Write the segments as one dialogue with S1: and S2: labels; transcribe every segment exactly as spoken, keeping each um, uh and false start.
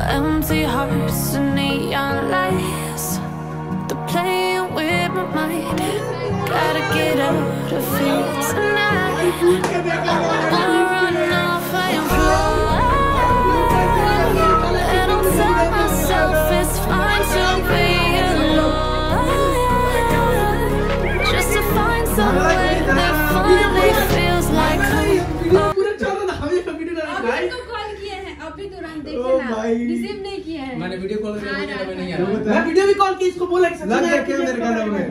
S1: empty hearts and neon lights. They're playing with my mind. Gotta get out of here tonight. Wanna run off and fly. And I'll tell myself it's fine to be alone, just to find somewhere that finally feels like home.
S2: अभी तुरंत देखे ना, receive नहीं किया है।
S3: मैंने video call किया, मैं नहीं आया।
S4: मैं वीडियो भी कॉल की, इसको बोला कि
S5: लग गया क्या मेरे कानों में?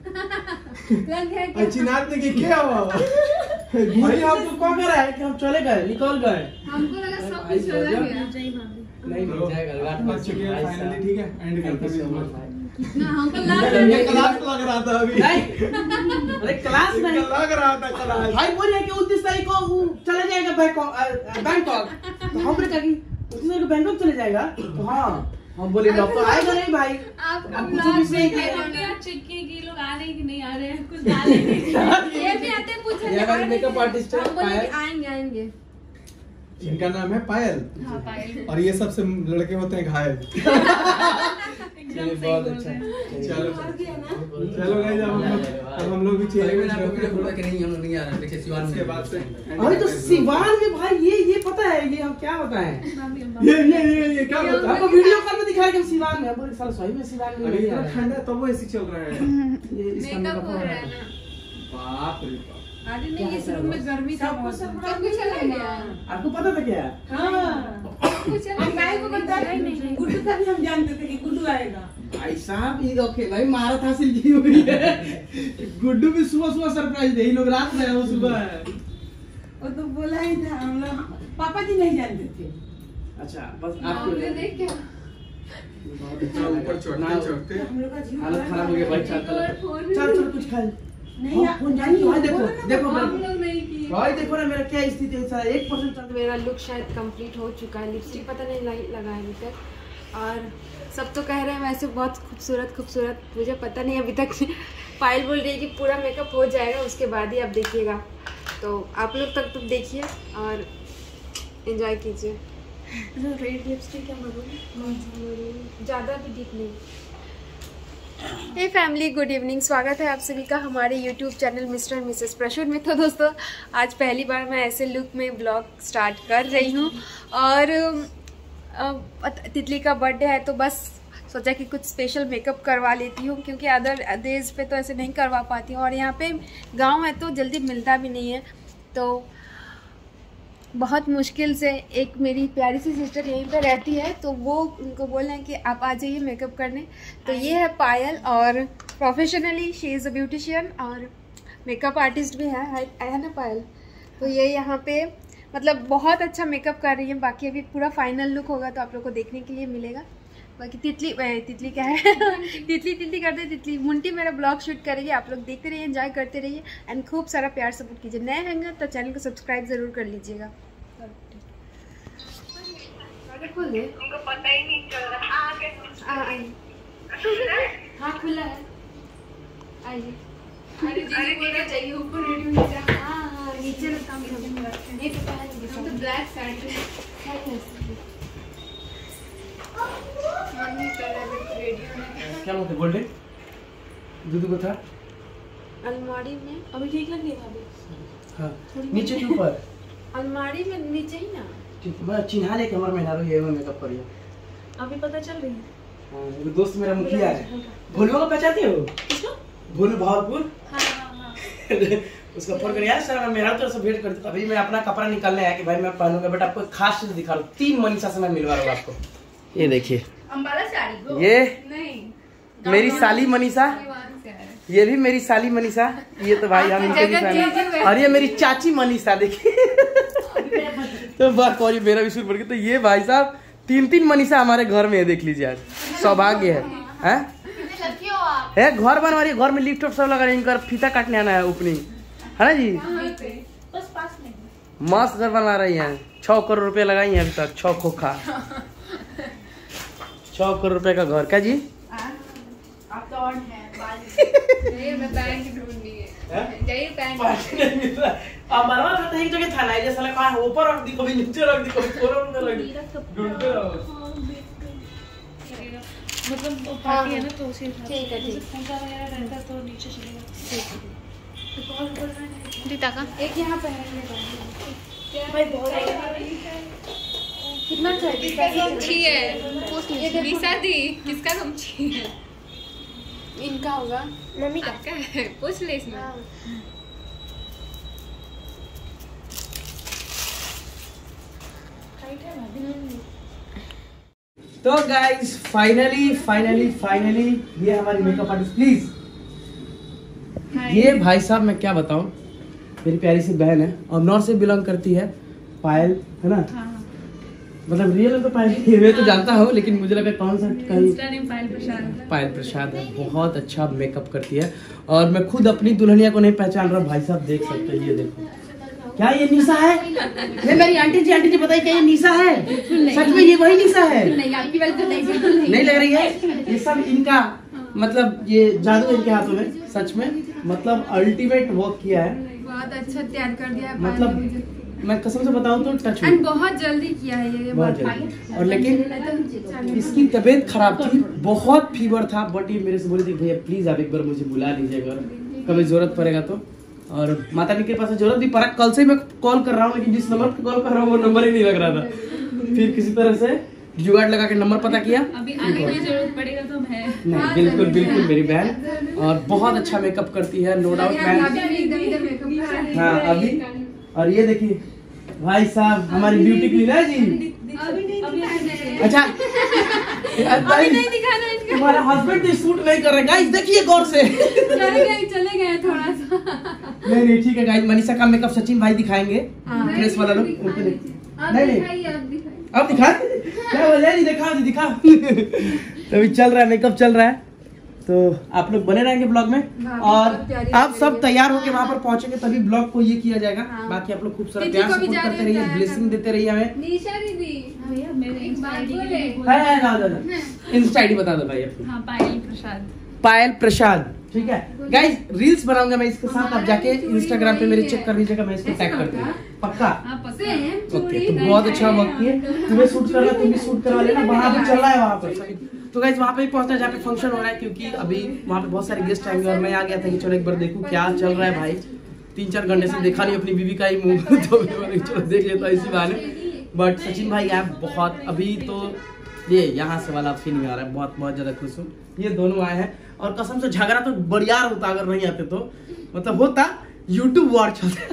S2: लग गया क्या?
S5: चिनात ने की क्या हुआ?
S4: भाई आपको कौन कह रहा है कि हम चले गए, निकल गए?
S2: हमको लगा सब कुछ चला गया।
S3: नहीं नहीं जाएगा, बात कर चुके हैं फाइनली, ठीक है एंड करते हैं।
S2: ना हमको लास्ट
S5: ये क्लास लग रहा था अभी।
S4: नहीं, अरे क्लास नहीं
S5: लग रहा था क्लास।
S4: भाई बोल रहे कि उनतीस तारीख को वो चला जाएगा बैंकॉक, बैंकॉक। तो हम बोले कि उनतीस तारीख को बैंकॉक चले जाएगा, तो हाँ हम बोले डॉक्टर आएगा नहीं भाई।
S2: आप
S4: अब
S2: अब
S4: कुछ
S2: लोग
S4: भी सही
S2: देखे
S4: किया।
S2: होंगे यार, चेक किए कि लोग आ रहे हैं कि नहीं आ रहे हैं, कुछ डाले नहीं। ये भी आते पूछे
S3: ये हमारे मेकअप आर्टिस्ट है,
S2: हम बोले कि
S3: पायल।
S2: आएंगे आएंगे।
S5: इनका नाम है पायल।
S2: हाँ पायल।
S5: और ये सबसे लड़के होते हैं घायल।
S3: चलिए बहुत अच्छा।
S5: चलो चलो गाइस, अब हम लोग अब हम लोग भी चले गए।
S3: आपको वीडियो बोला कि नहीं हम लोग नहीं आ रहे, देखिए सिवान
S5: के बाद से
S4: अरे तो सिवान में भाई ये ये पता है ये हम क्या होता है?
S5: ये ये ये ये क्या होता है?
S4: आपको वीडियो कॉल में दिखाया कि हम सिवान में, हम बोले साला सही में सिवान में
S5: अरे
S4: नहीं आ
S5: इतना
S4: रहा है।
S5: ठंडा है तब वो ऐसी चल रहा है। ये इसका
S2: मेकअप हो
S5: मेकअप
S2: रहा है ना।
S5: बाप रे बाप।
S2: अरे नहीं, इस रूम में गर्मी था बहुत। सब कुछ चला गया।
S4: आपको पता था क्या?
S2: हाँ सब कुछ चला गया।
S6: को बता नहीं, गुड्डू का भी हम जानते थे कि गुड्डू आएगा।
S4: भाई साहब ये ओके भाई महारत हासिल की हुई है। गुड्डू भी सुबह सुबह सरप्राइज दे, ये लोग रात में है वो सुबह है।
S6: वो तो बोला ही था, हम लोग पापा जी नहीं जानते थे।
S4: अच्छा बस आपको
S2: आपने देख क्या?
S5: ऊपर चढ़ते चढ़ते
S6: हम लोग का जीवन
S4: हालत खराब हो गया भाई। चल
S2: और फोन
S4: चल चल कुछ खा।
S6: नहीं
S4: हाँ, फोन जानी भाई देखो देखो
S2: हम
S4: भाई
S2: लोग नहीं किए।
S4: भाई देखो ना मेरा क्या स्थिति है सारा एक परसेंट चल।
S7: मेरा लुक शायद कंप्लीट हो चुका है, लिपस्टिक पता नहीं लगा है अभी तक। और सब तो कह रहे हैं वैसे बहुत खूबसूरत खूबसूरत, मुझे पता नहीं अभी तक। पायल बोल रही है कि पूरा मेकअप हो जाएगा उसके बाद ही आप देखिएगा, तो आप लोग तक तो देखिए और एंजॉय कीजिए। रेड लिपस्टिक क्या मरूं, ज़्यादा भी डीप नहीं। Hey family, good evening. स्वागत है आप सभी का हमारे YouTube channel Mr and Mrs Prasoon में। तो दोस्तों आज पहली बार मैं ऐसे लुक में ब्लॉग स्टार्ट कर रही हूँ और तितली का बर्थडे है तो बस सोचा कि कुछ स्पेशल मेकअप करवा लेती हूँ, क्योंकि अदर डेज पे तो ऐसे नहीं करवा पाती हूँ और यहाँ पे गांव है तो जल्दी मिलता भी नहीं है। तो बहुत मुश्किल से एक मेरी प्यारी सी सिस्टर यहीं पे रहती है, तो वो उनको बोल रहे हैं कि आप आ जाइए मेकअप करने। तो ये है पायल और professionally she is a beautician और मेकअप आर्टिस्ट भी है, है, है ना पायल? तो ये यहाँ पे मतलब बहुत अच्छा मेकअप कर रही है। बाकी अभी पूरा फाइनल लुक होगा तो आप लोग को देखने के लिए मिलेगा। बाकी तितली तितली क्या है तितली तितली करते तितली मुंटी मेरा ब्लॉग शूट करेगी। आप लोग देखते रहिए, एंजॉय करते रहिए एंड खूब सारा प्यार सपोर्ट कीजिए। नए होंगे तो चैनल को सब्सक्राइब जरूर कर लीजिएगा। खोल दे,
S8: उनको पता ही नहीं चल रहा।
S7: हाँ खुला है, आइए।
S2: अरे जी बोल रहे चाहिए ऊपर रेडी हो जा।
S7: हाँ हाँ नीचे रखा हम ये तो पहन
S2: हम तो ब्लैक साड़ी में मन नहीं कर रहा है रेडी होने का।
S4: क्या बोलते गोल्डन दूध को था
S7: अलमारी में
S6: अभी ठीक लग रही है भाभी।
S4: हाँ नीचे के ऊपर
S7: अलमारी में नीचे ही ना।
S4: ठीक मैं चिन्हा ले कैमरा में नारो ये मेकअप करिए।
S6: अभी पता चल रही है।
S4: हां वो दोस्त मेरा मुखिया है। भोलू को पहचानते हो?
S6: किसको?
S4: भोलू भावलपुर।
S6: हाँ हाँ हाँ।
S4: उसका फोन कर यार सर मैं मेरा तरफ से भेंट करता। अभी मैं अपना कपड़ा निकालने आया कि भाई मैं पहनूंगा, बट आपको खास चीज दिखा रहा हूं। तीन मनीषा से मैं मिलवा रहा हूं आपको। ये देखिए
S2: अंबाला साड़ी को
S4: ये
S2: नहीं
S4: मेरी साली मनीषा, ये भी मेरी साली मनीषा। ये तो भाई हम इनके भी फैन हैं। और ये मेरी चाची मनीषा देखिए। तो बात और ये मेरा भी शुरू पड़ गया। तो ये भाई साहब तीन तीन मनीषा हमारे घर में है, देख लीजिए आज सौभाग्य है। हैं है घर बनवा रही है, घर में लिफ्ट सब लगा रही है, इनका फीता काटने आना है ओपनिंग है ना जी।
S6: बस पास में
S4: मस्त घर बनवा रही है। छह करोड़ रुपए लगाई है अभी तक, छह खोखा छह करोड़ रुपए का घर। क्या जी
S2: आपका और है बाल ये मैं पैंट ढूंढनी है जाइए पैंट
S4: अब मरवा था एक जगह था ना, जैसा लगा ऊपर रख दी कभी नीचे रख दी कभी ऊपर रख दी ढूंढते रहो।
S2: मतलब वो पार्टी है ना तो उसी
S7: ठीक है ठीक
S2: पूजा वगैरह रहता तो नीचे चलेगा।
S7: दीता का एक यहाँ पे है भाई बहुत कितना चाहिए
S2: गमछी है निशा दी किसका गमछी है?
S7: इनका होगा मम्मी का
S2: आपका है पूछ ले इसमें।
S4: तो गाइस फाइनली फाइनली फाइनली ये हमारी मेकअप आर्टिस्ट प्लीज। ये भाई साहब मैं क्या बताऊं, मेरी प्यारी सी बहन है और नॉर्थ से बिलोंग करती है, पायल है ना। हाँ। मतलब रियल में तो पायल मैं तो जानता हूँ, लेकिन मुझे लगा कौन सा कहीं
S2: पायल प्रसाद
S4: पायल प्रसाद है। बहुत अच्छा मेकअप करती है और मैं खुद अपनी दुल्हनिया को नहीं पहचान रहा। भाई साहब देख सकते हैं, ये देखो क्या ये निशा है? ये मेरी आंटी जी आंटी जी बताइए क्या ये निशा है? सच में ये वही निशा है? नहीं आपकी बात तो नहीं, नहीं लग रही है। ये सब इनका मतलब ये जादू इनके हाथों में, सच में मतलब अल्टीमेट वर्क किया है।
S7: बहुत अच्छा तैयार कर दिया है।
S4: मतलब मैं कसम से बताऊं तो टच
S7: एंड बहुत जल्दी किया है ये
S4: बहुत जल्दी। और लेकिन इसकी तबीयत खराब थी, बहुत फीवर था, बट ये मेरे से बोली थी भैया प्लीज आप एक बार मुझे बुला लीजिएगा कभी जरूरत पड़ेगा तो। और माता जी के पास जरूरत भी पड़ा, कल से मैं कॉल कर रहा हूँ लेकिन जिस नंबर पे कॉल कर रहा हूँ वो नंबर ही नहीं लग रहा था। फिर किसी तरह से जुगाड़ लगा के नंबर पता किया।
S2: अभी आगे कोई जरूरत पड़ेगा तो है।
S4: नहीं बिल्कुल बिल्कुल मेरी बहन और बहुत अच्छा मेकअप करती है, नो डाउट। मैं हाँ अभी और ये देखिए भाई साहब हमारी ब्यूटी क्वीन है जी। अच्छा
S7: अभी नहीं दिखाना इनका।
S4: तुम्हारा हस्बैंड तो शूट नहीं कर रहे गाइस, देखिए गौर से।
S7: चले गए चले गए थोड़ा सा।
S4: नहीं नहीं ठीक है गाइस, मनीषा का मेकअप सचिन भाई दिखाएंगे ड्रेस वाला लोग। नहीं नहीं अब दिखा क्या बोले नहीं दिखा दिखा। तो अभी चल रहा है मेकअप चल रहा है, तो आप लोग बने रहेंगे ब्लॉग में और आप सब तैयार होके वहाँ पर पहुँचेंगे तभी ब्लॉग को ये किया जाएगा। बाकी आप लोग खूब सारा प्यार सपोर्ट करते रहिए, ब्लेसिंग देते रहिए हमें।
S7: निशा दीदी
S4: इंस्टा आईडी बता दो भाई अपनी।
S2: हाँ पायल प्रसाद
S4: पायल प्रसाद ठीक है गाइस। रील्स बनाऊंगा मैं इसके साथ, आप जाके इंस्टाग्राम पे मेरे चेक कर लीजिएगा, मैं इसको टैग कर दूंगा पक्का। ओके तो बहुत अच्छा वर्क किए। तुम्हें शूट करना तुम भी शूट करवा लेना, वहाँ भी चल रहा है वहाँ पर। तो गाइस वहाँ पे भी पहुंचना जहाँ पे फंक्शन हो रहा है, क्योंकि अभी वहाँ पे बहुत सारे गेस्ट आएंगे और मैं आ गया था कि चलो एक बार देखूं क्या चल रहा है। भाई तीन चार घंटे से देखा नहीं अपनी बीवी का ही मुंह, तो चलो देख लेता हूँ इसी बहाने। बट सचिन भाई आप बहुत अभी तो ये यहाँ से वाला फीलिंग आ रहा है, बहुत बहुत ज्यादा खुश हूँ। ये दोनों आए हैं और कसम से झगड़ा तो बड़ियार होता अगर नहीं आते तो, मतलब होता यूट्यूब वॉर चलता।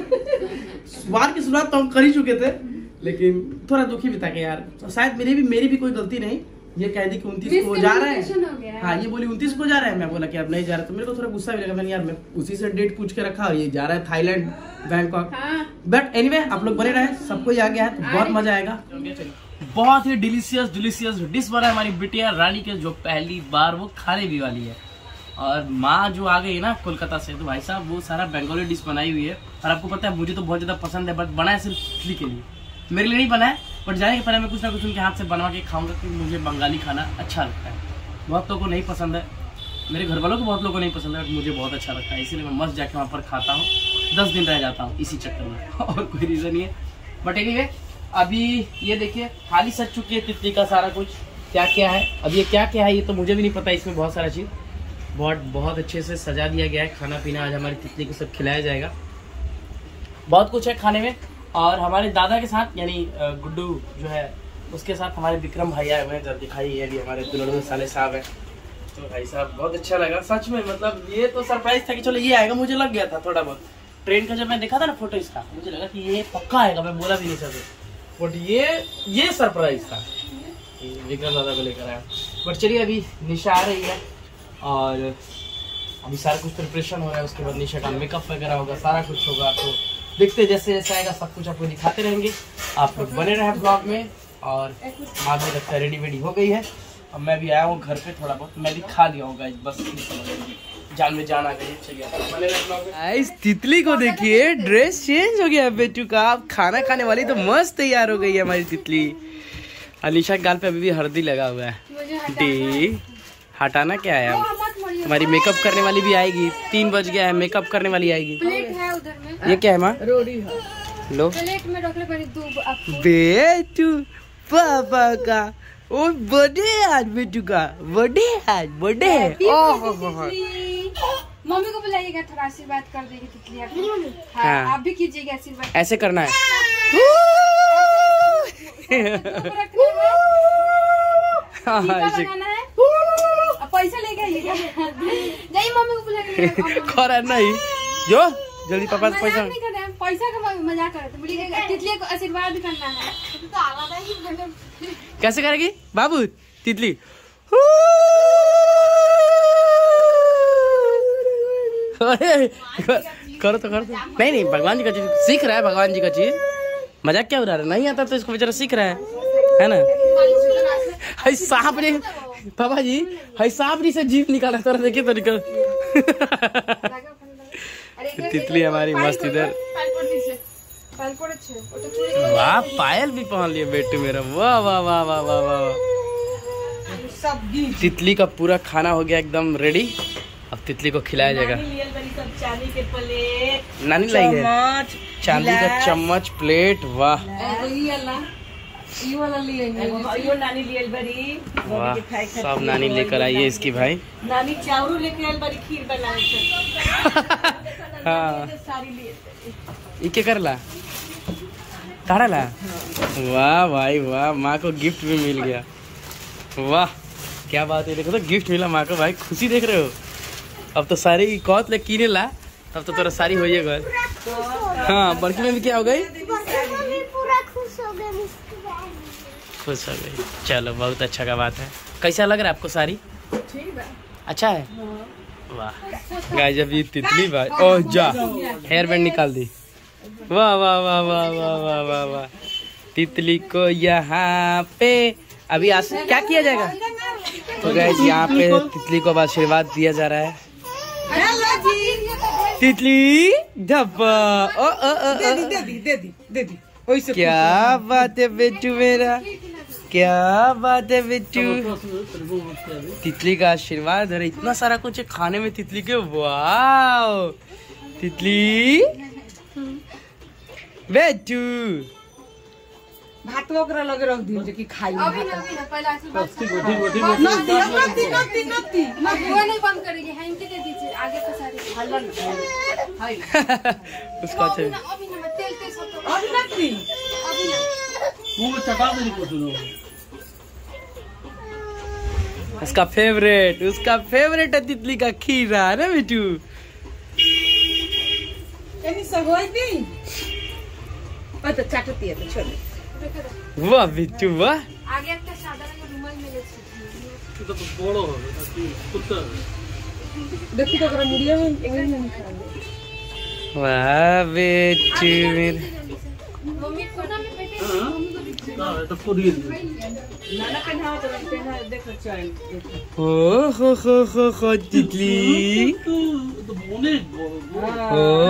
S4: वार की शुरुआत तो हम कर ही चुके थे, लेकिन थोड़ा दुखी भी था कि यार शायद मेरी भी मेरी भी कोई गलती नहीं। ये कह दी कि उनतीस को जा रहा है, हाँ ये बोली उनतीस को जा रहा है, मैं बोला कि अब नहीं जा रहा, तो मेरे को थोड़ा गुस्सा भी लगा। मैंने यार मैं उसी से डेट पूछ के रखा, ये जा रहा है थाईलैंड बैंकॉक। बट एनीवे आप लोग बने रहे, सबको ही आ गया है तो बहुत मजा आएगा। बहुत ही डिलीशियस डिलीशियस डिश बना है हमारी बिटिया रानी के, जो पहली बार वो खाने भी वाली है। और माँ जो आ गई ना कोलकाता से, तो भाई साहब वो सारा बंगाली डिश बनाई हुई है। और आपको पता है मुझे तो बहुत ज्यादा पसंद है, बट बनाया सिर्फ इडली के लिए, मेरे लिए नहीं बनाया। बट जाने के पहले मैं कुछ ना कुछ उनके हाथ से बनवा के खाऊंगा, क्योंकि मुझे बंगाली खाना अच्छा लगता है। बहुत लोगों को नहीं पसंद है, मेरे घर वालों को बहुत लोगों को नहीं पसंद है, बट मुझे बहुत अच्छा लगता है, इसीलिए मैं मस्त जाके वहाँ पर खाता हूँ। दस दिन रह जाता हूँ इसी चक्कर में, और कोई रीज़न नहीं है। बट एनीवे अभी ये देखिए थाली सज चुकी है तितली का सारा कुछ, क्या क्या है अब ये क्या क्या है ये तो मुझे भी नहीं पता। इसमें बहुत सारा चीज़ बहुत बहुत अच्छे से सजा दिया गया है। खाना पीना आज हमारी तितली को सब खिलाया जाएगा, बहुत कुछ है खाने में। और हमारे दादा के साथ यानी गुड्डू जो है उसके साथ हमारे विक्रम भाई आए हुए हैं, जब दिखाई ये भी हमारे दुल्हन साले साहब हैं। तो भाई साहब बहुत अच्छा लगा सच में, मतलब ये तो सरप्राइज था कि चलो ये आएगा, मुझे लग गया था थोड़ा बहुत। ट्रेन का जब मैं देखा था ना फोटो इसका, मुझे लगा कि ये पक्का आएगा, मैं बोला भी नहीं सकता। बट ये ये सरप्राइज था विक्रम दादा को लेकर आया। बट चलिए अभी निशा आ रही है और अभी सारा कुछ प्रिपरेशन हो रहा है, उसके बाद निशा का मेकअप वगैरह होगा, सारा कुछ होगा। तो देखते जैसे जैसे आएगा सब कुछ आपको दिखाते रहेंगे, आप लोग बने रहे ब्लॉग में। और माँ भी लगता है रेडी वेडी हो गई है, अब मैं भी आया हूँ घर पे, थोड़ा बहुत मैं भी खा लिया हूँ बस, जान में जान आ गई। चलिए इस तितली को देखिए, ड्रेस चेंज हो गया बेटू का, अब खाना खाने वाली तो मस्त तैयार हो गई है हमारी तितली। अलीशा के गाल पे अभी भी हल्दी लगा हुआ है। डी हटाना क्या है, अब हमारी मेकअप करने वाली भी आएगी, तीन बज गया है, मेकअप करने वाली आएगी।
S7: प्लेट है उधर में,
S4: ये क्या है माँ?
S2: रोटी है।
S4: लो
S7: प्लेट में रख ले पहले, तू आपको
S4: बेटू पापा का ओ बर्थडे आज बेटू का, बर्थडे आज, बर्थडे है। ओह
S7: मम्मी को बुलाइएगा, थोड़ा आशीर्वाद कर देगी तितली आपको। हाँ,
S4: हाँ।
S7: आप भी कीजिएगा आशीर्वाद।
S4: ऐसे करना है। हाँ, ऐसे
S7: लगाना है। अब पैसा लेके आइएगा। जाइए मम्मी को बुलाइएगा।
S4: खरा नहीं जो जल्दी पापा से पैसा
S7: नहीं करना है, पैसा का मजाक कर रहे थे। बोलिएगा तितली को आशीर्वाद करना है।
S4: कैसे करेगी बाबू तितली? करो तो करो तो। नहीं नहीं भगवान जी का चीज सीख रहा है, भगवान जी का चीज मजाक क्या उड़ा रहा है? नहीं आता तो इसको बेचारा सीख रहा है, है ना? हाय सांप ने पापा जी, हाय सांप ने से जीभ निकाला तो देखिए तो निकल। तितली हमारी मस्त इधर। वाह पायल भी पहन लिया बेटू मेरा, वाह वाह वाह वाह वाह वाह। तितली का पूरा खाना हो गया एकदम रेडी। अब तितली को खिलाया जाएगा।
S6: चांदी के प्लेट,
S4: नानी लाई है चांदी का चम्मच प्लेट। वाह
S6: नानी लिए बड़ी,
S4: वाह सब नानी लेकर आई है इसकी भाई।
S6: नानी चावरू लेके आयल बड़ी, खीर बनाए।
S4: हाँ
S6: सारी लिए
S4: ये क्या कर ला तारा ला। वाह भाई वाह, माँ को गिफ्ट भी मिल गया। वाह क्या बात है, देखो तो गिफ्ट मिला माँ को भाई, खुशी देख रहे हो? अब तो सारी कौत ले कीने ला, तब तो तेरा सारी हो जाएगा। हाँ बड़की में भी क्या हो गई? खुश हो गई। चलो बहुत अच्छा का बात है। कैसा लग रहा है आपको साड़ी? अच्छा है। वाह गाइस अभी तितली भाई, ओह जा हेयर बैंड निकाल दी। वाह वाह वाह वाह वाह वाह वाह वाह। तितली को यहाँ पे अभी आस क्या किया जाएगा? तो गाइस यहाँ पे तितली को अब आशीर्वाद दिया जा रहा है। तितली धब्बा ओ ओ ओ
S6: दे दी दे दी दे दी दे दी।
S4: क्या बात है बेटू मेरा, क्या बात है बेटू। तितली का आशीर्वाद है, इतना सारा कुछ है खाने में तितली के। वाह तितली बेटू
S6: भात ओकरा लगे रख दी कि खाई।
S7: अभी ना अभी ना पहले आशीर्वाद
S6: नती नती नती नती
S7: वो नहीं बंद करेगी, हैंग के दे दीजिए आगे के सारे।
S4: उसका
S7: अभी ना अभी ना तेल तेल सब तो
S6: अभी नती
S7: अभी ना
S3: मुंह में चटा दे को सुनो।
S4: उसका फेवरेट, उसका फेवरेट है तितली का खीरा है ना बेटू।
S6: एनी सब होई दी पता चाटती है तो छोड़।
S4: वाह बेटू वाह।
S7: आगे একটা সাদা রঙের রুমাল মেলেছি।
S3: এটা তো বড় হবে নাকি কুত্তা?
S6: देखी तो ओकरा मुड़िया में इंग्लिश में निकाल दे।
S4: वाह बेटू मेरा।
S7: मम्मी को ना में बेटे
S3: हां ना এটা পরিয়ে দিই।
S6: नाना पहना तो पहना देखो चल।
S4: ओ हो हो हो हो तितली।
S3: তো অনেক বড়।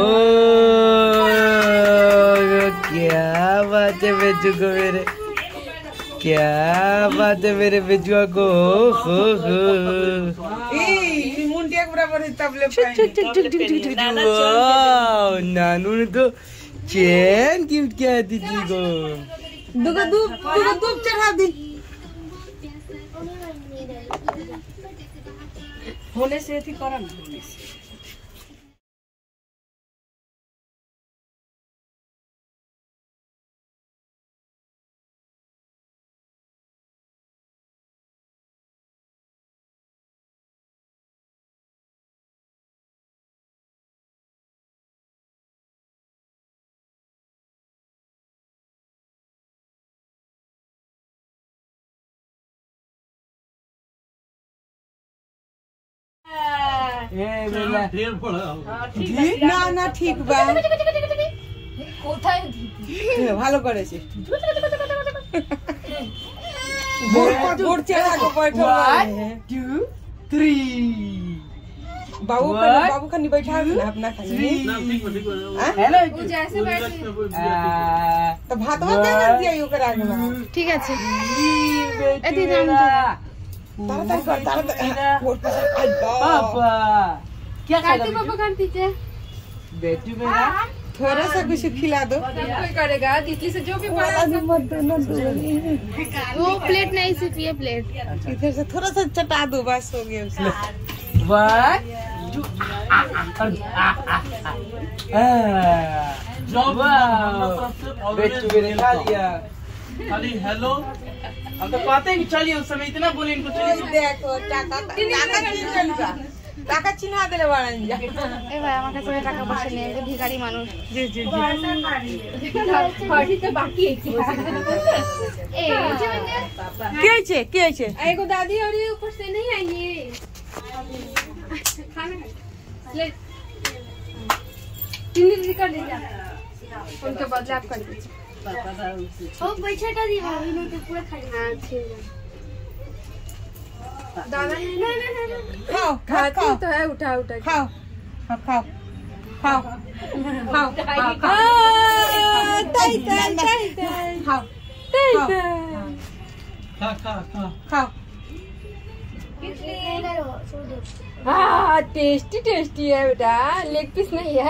S4: ओ क्या बात है बेटू को मेरे, क्या बात है मेरे बेटुआ को। हो हो
S6: ए मुंडिया बराबर है तबले पाए।
S4: वाह नानू ने तो चैन गिफ्ट किया है तितली को।
S6: दुगो दूब दुगो दूब चढ़ा दी। होने से थी करम होने से।
S4: ए बेला
S3: ढेर बड़ा।
S6: না না ঠিক বা
S7: কোথায়
S6: ভালো করেছে। বোর্ড চেরা को बैठो है।
S4: टू थ्री
S6: बाबू खानी बाबू खानी बैठा ना अपना खानी।
S3: ना ठीक बा ठीक बा।
S4: हेलो
S7: वो जैसे बैठे
S6: तो भात भात देना दिया ओकरा आगे में।
S7: ঠিক আছে
S4: बेटू
S6: तारा तारा तारा तारा बोर्ड पर आई
S4: पापा क्या खा
S7: কার্তিক বাবা কার্তিক
S4: बेटू मेरा
S6: थोड़ा सा कुछ खिला दो।
S7: कोई करेगा तितली से जो भी बड़ा
S2: वो प्लेट नहीं, सिर्फ ये प्लेट।
S6: इधर से थोड़ा सा चटा दो, बस हो गया उसका।
S4: वन टू बेटू मैंने खा लिया। खाली हेलो हम तो कहते हैं कि चलिए, उस समय इतना बोले इनको चलिए।
S6: देखो टाका टाका चिन्हा टाका चिन्हा देले बाड़न जा।
S2: ए भाई আমার কাছে টাকা পয়সা নেই, আমি ভিখারি মানুষ।
S6: जी जी जी
S7: पार्टी तो बाकी है।
S2: ए मुझे मैंने
S6: के छे के छे
S7: एगो दादी और ये ऊपर से नहीं आएंगे खाना ले तीन दिन कर ले जा, उनके बदले आप कर दीजिए।
S2: ओ पैसाটা দিয়ে ভাবি না তো পুরো খালি।
S7: हाँ ठीक है दादा नहीं नहीं नहीं
S6: खाओ
S7: खाती तो है, उठा उठा
S6: खाओ खाओ खाओ खाओ खाओ ताई ताई ताई खाओ
S4: खा खा खा
S6: खाओ।
S7: हाँ टेस्टी टेस्टी है बेटा, लेग पीस नहीं है।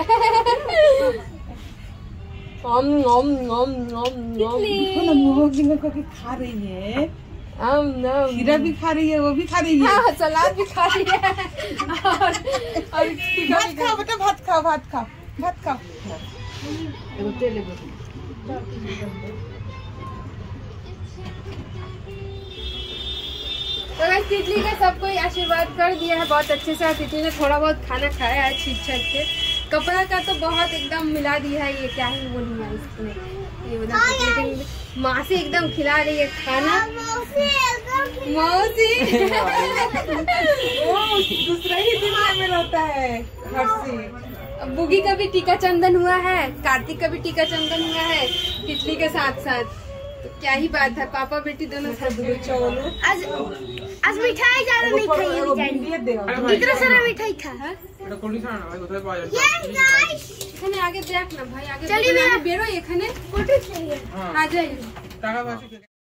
S7: ओम ओम ओम ओम ओम
S6: मोमो को खा रही है,
S7: ओम ओम
S6: खीरा भी खा रही है, वो भी खा रही है।
S7: हाँ सलाद भी खा रही है और और
S6: भात खाओ बेटा, भात खाओ भात खाओ भात खाओ।
S7: तो गाइस तितली का सबको आशीर्वाद कर दिया है बहुत अच्छे से। तितली ने थोड़ा बहुत खाना खाया है छीट छाट के। कपड़ा का तो बहुत एकदम मिला दिया है, ये क्या ही बोलूँ मैं इसमें। ये मतलब लेकिन माँ से एकदम खिला रही है खाना। मौसी
S6: वो दूसरा ही दुनिया में रहता है हर्षी।
S7: बुगी का भी टीका चंदन हुआ है, कार्तिक का भी टीका चंदन हुआ है तितली के साथ साथ। तो क्या ही बात है, पापा बेटी दोनों साथ।
S2: आज आज मिठाई ज्यादा नहीं खाई है बेचारी। कितना सारा मिठाई खा है।
S7: এখানে আগে দেখ না ভাই, আগে
S2: চলি
S7: বেরো এখানে।
S2: फोटो चाहिए।
S7: आ जाइए।